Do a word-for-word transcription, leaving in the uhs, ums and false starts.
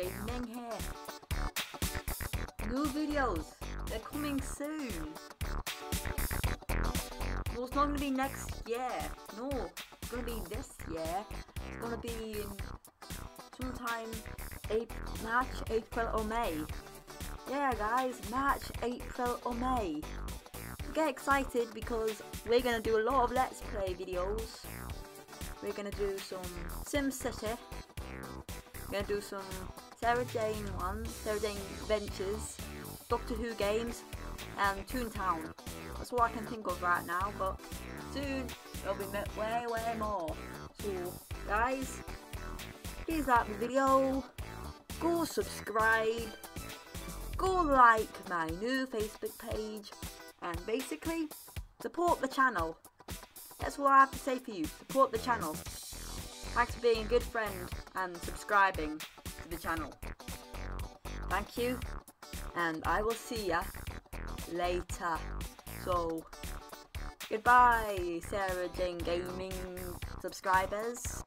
Gaming here. New videos, they're coming soon. Well, it's not gonna be next year. No, it's gonna be this year. It's gonna be in sometime April, March, April or May. Yeah guys, March, April or May. Get excited because we're gonna do a lot of Let's Play videos. We're gonna do some SimCity. We're gonna do some Sarah Jane ones, Sarah Jane Adventures, Doctor Who games, and Toontown. That's all I can think of right now, but soon there'll be way, way more. So, guys, please like the video, go subscribe, go like my new Facebook page, and basically support the channel. That's what I have to say for you. Support the channel. Thanks for being a good friend and subscribing to the channel. Thank you, and I will see ya later. So, goodbye, Sarah Jane Gaming subscribers.